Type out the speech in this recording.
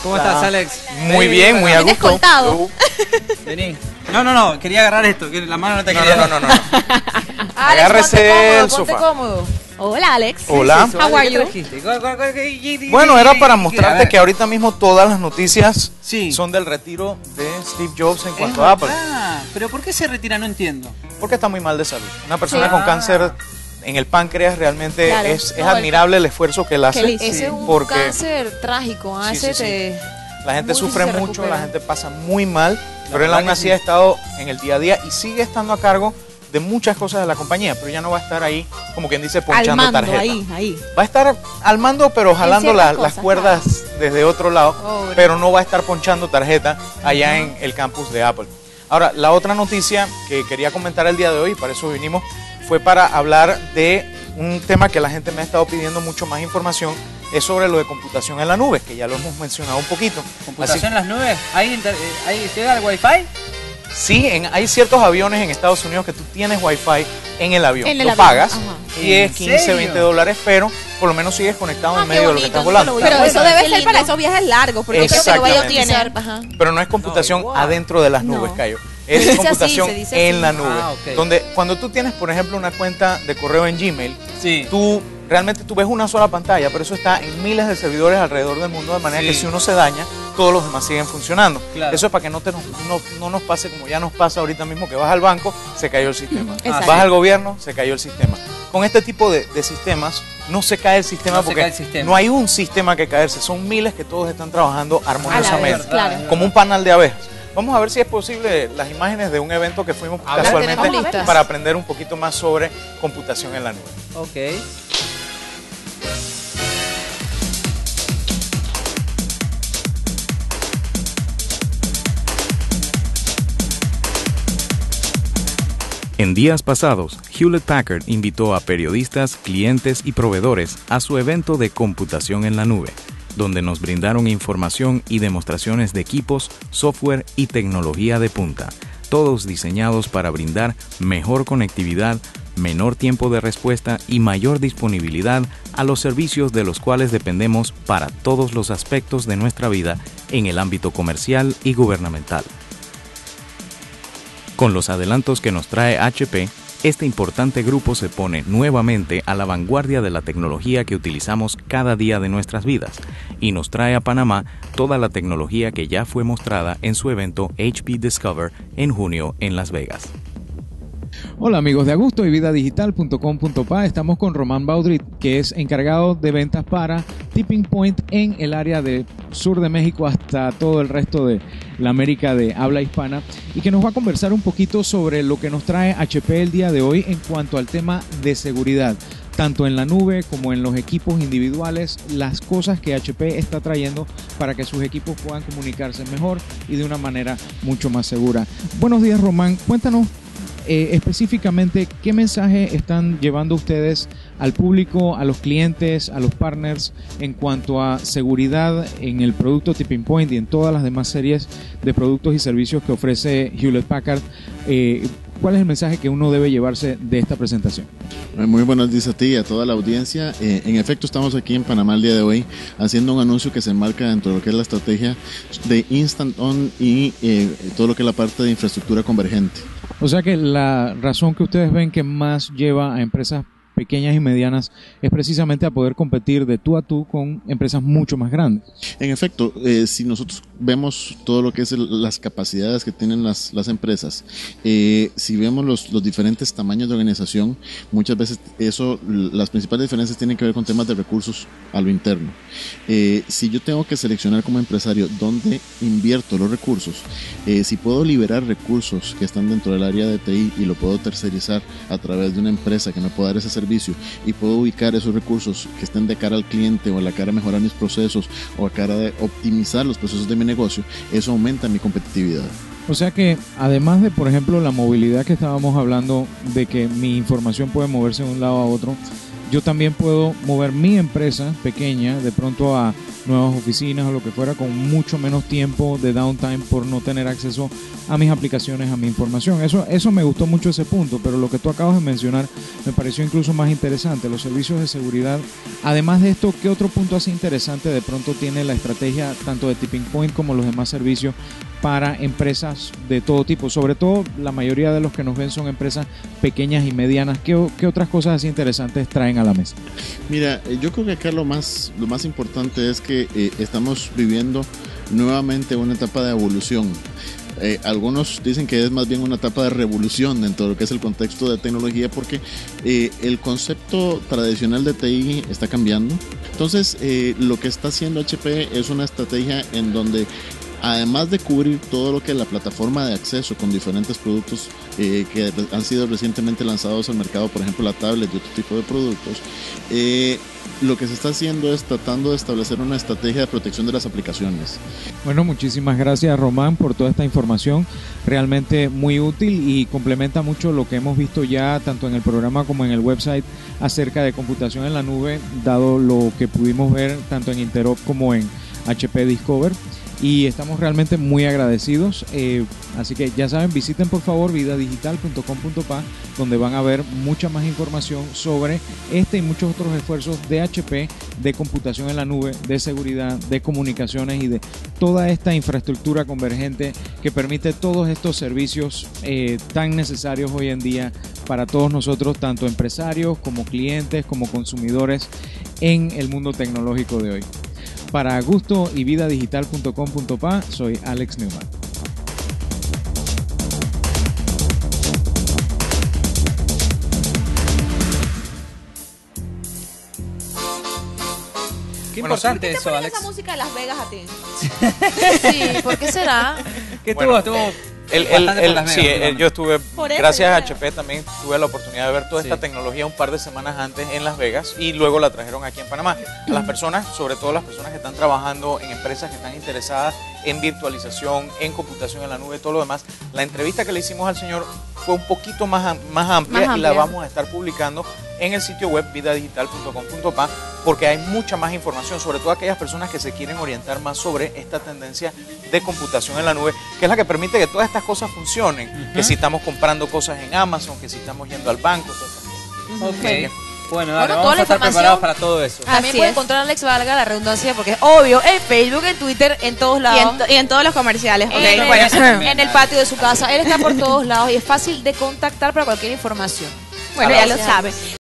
¿Cómo estás, Alex? Muy bien, muy a gusto. Escoltado. Vení. No, quería agarrar esto, que la mano no te quería. No. Agárrese el sofá. Cómodo. Hola, Alex. Hola. How are you? Bueno, era para mostrarte que ahorita mismo todas las noticias Sí. son del retiro de Steve Jobs en cuanto a Apple. Pero ¿por qué se retira? No entiendo. Porque está muy mal de salud. Una persona Sí. con cáncer en el páncreas realmente Claro. es No, admirable el esfuerzo que él hace. él hizo. Ese es un Porque cáncer trágico. Sí, Ese sí, sí. te... la gente muy sufre difícil mucho, recuperar. la gente pasa muy mal, pero él verdad aún que así sí. ha estado en el día a día y sigue estando a cargo de muchas cosas de la compañía, pero ya no va a estar ahí, como quien dice, Al ponchando mando, tarjeta. ahí. Va a estar al mando, pero jalando ciertas las cosas, cuerdas desde otro lado, Pobre. pero no va a estar ponchando tarjeta allá en el campus de Apple. Ahora, la otra noticia que quería comentar el día de hoy, para eso vinimos, fue para hablar de un tema que la gente me ha estado pidiendo mucho más información, es sobre lo de computación en la nube, que ya lo hemos mencionado un poquito. ¿Computación en Así- las nubes? ¿Ahí llega el wifi? Sí, hay ciertos aviones en Estados Unidos que tú tienes Wi-Fi en el avión. En el lo avión, pagas, ajá. 10, ¿En 15, serio? 20 dólares, pero por lo menos sigues conectado en qué medio de lo que bonito, estás eso volando. lo voy a Pero Bueno, eso qué debe ser lindo. para esos viajes largos, porque yo creo que no vaya a Exactamente. utilizar. Ajá. Pero no es computación igual. adentro de las nubes, No. Cayo. Se Es dice así, computación se dice en así. la nube. Ah, ok. Donde cuando tú tienes, por ejemplo, una cuenta de correo en Gmail, Sí. tú realmente ves una sola pantalla, pero eso está en miles de servidores alrededor del mundo, de manera Sí. que si uno se daña, todos los demás siguen funcionando. Claro. Eso es para que no nos pase como ya nos pasa ahorita mismo, que vas al banco, se cayó el sistema. Exacto. Vas al gobierno, se cayó el sistema. Con este tipo de sistemas no se cae el sistema No se porque cae el sistema. no hay un sistema que caerse, son miles que todos están trabajando armoniosamente, claro. como un panal de abejas. Vamos a ver si es posible las imágenes de un evento que fuimos A ver, casualmente tenemos listas. para aprender un poquito más sobre computación en la nube. Ok. En días pasados, Hewlett Packard invitó a periodistas, clientes y proveedores a su evento de computación en la nube, donde nos brindaron información y demostraciones de equipos, software y tecnología de punta, todos diseñados para brindar mejor conectividad, menor tiempo de respuesta y mayor disponibilidad a los servicios de los cuales dependemos para todos los aspectos de nuestra vida en el ámbito comercial y gubernamental. Con los adelantos que nos trae HP, este importante grupo se pone nuevamente a la vanguardia de la tecnología que utilizamos cada día de nuestras vidas y nos trae a Panamá toda la tecnología que ya fue mostrada en su evento HP Discover en junio en Las Vegas. Hola amigos de Agusto y vidadigital.com.pa. Estamos con Román Baudrit, que es encargado de ventas para Tipping Point en el área del sur de México hasta todo el resto de la América de habla hispana, y que nos va a conversar un poquito sobre lo que nos trae HP el día de hoy en cuanto al tema de seguridad, tanto en la nube como en los equipos individuales, las cosas que HP está trayendo para que sus equipos puedan comunicarse mejor y de una manera mucho más segura. Buenos días, Román, cuéntanos específicamente qué mensaje están llevando ustedes al público, a los clientes, a los partners en cuanto a seguridad en el producto Tipping Point y en todas las demás series de productos y servicios que ofrece Hewlett Packard. ¿Cuál es el mensaje que uno debe llevarse de esta presentación? Muy buenos días a ti y a toda la audiencia. En efecto, estamos aquí en Panamá el día de hoy haciendo un anuncio que se enmarca dentro de lo que es la estrategia de Instant On y todo lo que es la parte de infraestructura convergente. O sea que la razón que ustedes ven que más lleva a empresas pequeñas y medianas es precisamente a poder competir de tú a tú con empresas mucho más grandes. En efecto, si nosotros vemos todo lo que es las capacidades que tienen las empresas, si vemos los diferentes tamaños de organización, muchas veces las principales diferencias tienen que ver con temas de recursos a lo interno. Si yo tengo que seleccionar como empresario dónde invierto los recursos, si puedo liberar recursos que están dentro del área de TI y lo puedo tercerizar a través de una empresa que me pueda dar ese servicio y puedo ubicar esos recursos que estén de cara al cliente o a la cara de mejorar mis procesos o a cara de optimizar los procesos de mi negocio, eso aumenta mi competitividad. O sea que además de, por ejemplo, la movilidad que estábamos hablando, de que mi información puede moverse de un lado a otro, yo también puedo mover mi empresa pequeña de pronto a nuevas oficinas o lo que fuera con mucho menos tiempo de downtime por no tener acceso a mis aplicaciones, a mi información. Eso me gustó mucho ese punto, pero lo que tú acabas de mencionar me pareció incluso más interesante, los servicios de seguridad. Además de esto, ¿qué otro punto así interesante de pronto tiene la estrategia tanto de Tipping Point como los demás servicios para empresas de todo tipo? Sobre todo, la mayoría de los que nos ven son empresas pequeñas y medianas. ¿Qué otras cosas así interesantes traen a la mesa? Mira, yo creo que acá lo más importante es que estamos viviendo nuevamente una etapa de evolución. Algunos dicen que es más bien una etapa de revolución dentro de lo que es el contexto de tecnología, porque el concepto tradicional de TI está cambiando. Entonces, lo que está haciendo HP es una estrategia en donde, además de cubrir todo lo que es la plataforma de acceso con diferentes productos que han sido recientemente lanzados al mercado, por ejemplo la tablet y otro tipo de productos, lo que se está haciendo es tratando de establecer una estrategia de protección de las aplicaciones. Bueno, muchísimas gracias, Román, por toda esta información, realmente muy útil y complementa mucho lo que hemos visto ya tanto en el programa como en el website acerca de computación en la nube, dado lo que pudimos ver tanto en Interop como en HP Discover. Y estamos realmente muy agradecidos, así que ya saben, visiten por favor vidadigital.com.pa, donde van a ver mucha más información sobre este y muchos otros esfuerzos de HP, de computación en la nube, de seguridad, de comunicaciones y de toda esta infraestructura convergente que permite todos estos servicios tan necesarios hoy en día para todos nosotros, tanto empresarios como clientes, como consumidores en el mundo tecnológico de hoy. Para gusto y vidadigital.com.pa, soy Alex Newman. Qué importante ¿Por qué te eso, ponen Alex. esa música de Las Vegas a ti? Sí, ¿por qué será? Que Bueno, estuvo bastante por Las sí, Vegas, yo estuve, Por eso, gracias a yo creo. HP también tuve la oportunidad de ver toda esta Sí. tecnología un par de semanas antes en Las Vegas y luego la trajeron aquí en Panamá. A las personas, sobre todo las personas que están trabajando en empresas que están interesadas en virtualización, en computación en la nube, todo lo demás, la entrevista que le hicimos al señor fue un poquito más amplia y la vamos a estar publicando en el sitio web vidadigital.com.pa, porque hay mucha más información, sobre todo aquellas personas que se quieren orientar más sobre esta tendencia de computación en la nube, que es la que permite que todas estas cosas funcionen, que si estamos comprando cosas en Amazon, que si estamos yendo al banco, todas esas cosas. Ok. Bueno, Bueno, dale, toda vamos la a estar información- preparados para todo eso. También Así puede es. encontrar a Alex, valga la redundancia, porque es obvio, en Facebook, en Twitter, en todos lados. Y en todos los comerciales. En, Ok, el, bueno, en el patio de su casa. Él está por todos lados y es fácil de contactar para cualquier información. bueno, ya lo Gracias. sabes.